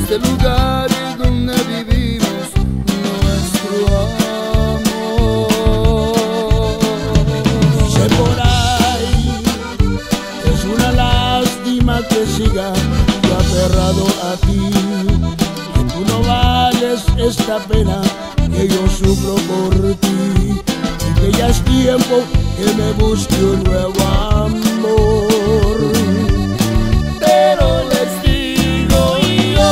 este lugar donde vivimos nuestro amor. Sé por ahí, es una lástima que siga yo aferrado a ti, que tú no vales esta pena que yo sufro por ti, y que ya es tiempo que me busque un nuevo amor. Pero les digo yo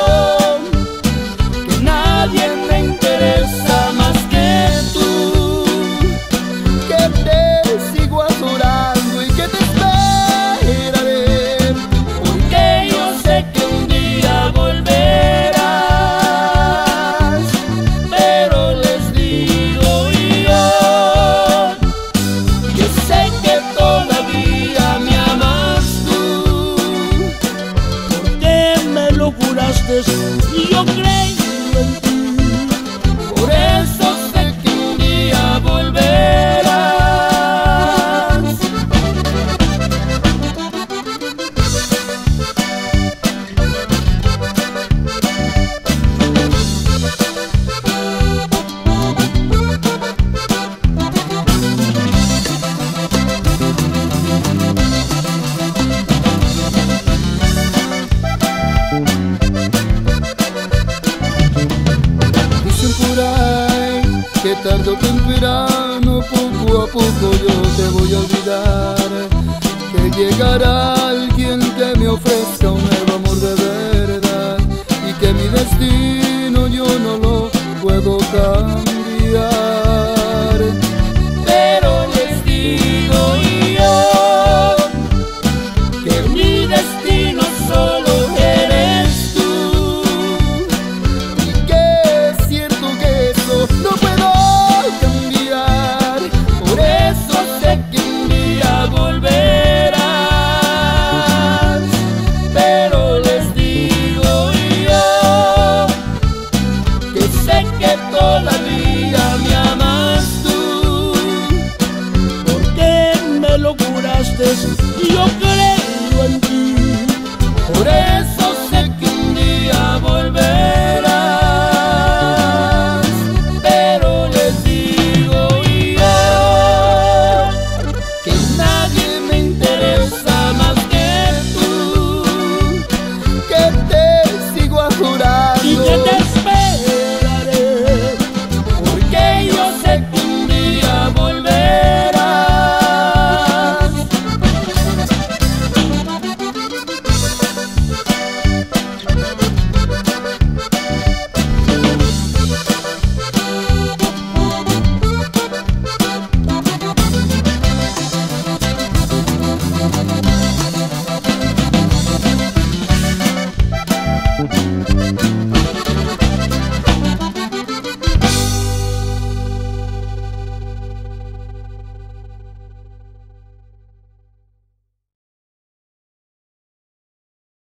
que nadie me interesa más que tú, que te sigo adorando y que te esperaré, porque yo sé que un día volverás. Pero les digo yo que sé que todavía me amas tú, porque me lo juraste y yo creí en ti. por eso sé que un día volverás. Dicen por ahí que tarde o temprano, poco a poco yo te voy a olvidar, que llegará alguien que me ofrezca